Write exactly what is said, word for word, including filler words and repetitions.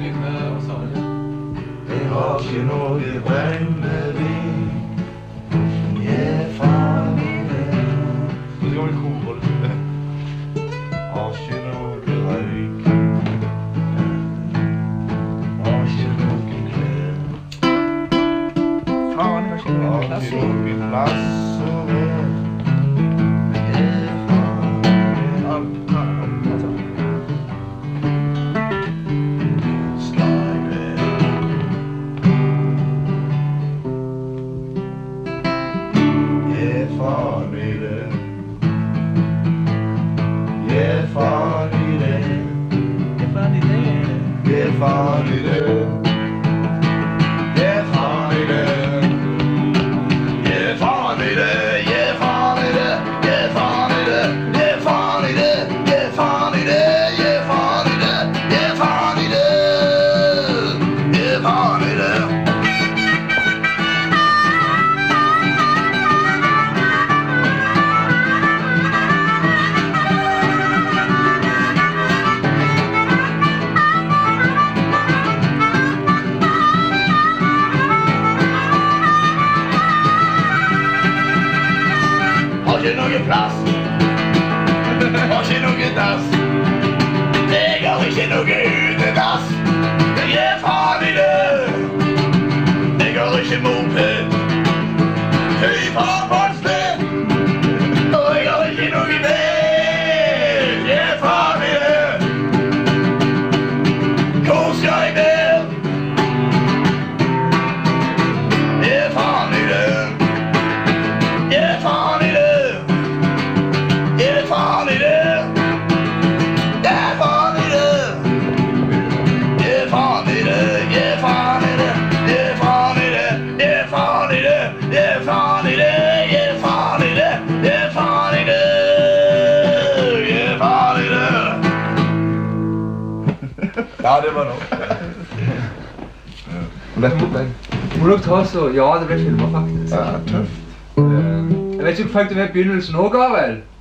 begynne å sange. Jeg har ikke noe brennevin. Jeg er faen i det. Så skal vi kore det. Har ikke noe røyk. Har ikke noe klær. Faen, det var ikke noe Har plass ikke i. noe plass å være. Jeg er faen i det. Alt, alt, altså. Jeg er faen i det. Jeg er faen i det. Det er faen i det. Jeg er faen i det. Jeg er faen i det. Jeg er faen i det. Jeg er faen i det. Jeg er faen i det. Jeg er faen i det. Jeg er faen i det. Jeg er faen i det. Jeg er faen i det. Jeg er faen i det. Har ikke noe plass. Har ikke noe dass. Jeg har ikke noe utedass. Jeg er faen i det. Jeg har ikke moped. Høy faen på et sted. Og jeg har ikke noe bil. Jeg er faen i det. Hvor skal jeg ned? Jeg er faen i det. Jeg er faen i det. Jeg er faen i det. Jeg er faen i det. Jeg er faen i det. Jeg er faen i det. Jeg er faen i det. Jeg er faen i det. Jeg er faen i det. Jeg er faen i det. Jeg er faen i det. Jeg er faen i det. Ja, det var nok. Lett opp den. Må dere ta så, ja, det ble filmet faktisk. Ja, tøft. Eh, Jeg vet ikke hva fikk du med begynnelsen også, Gabriel?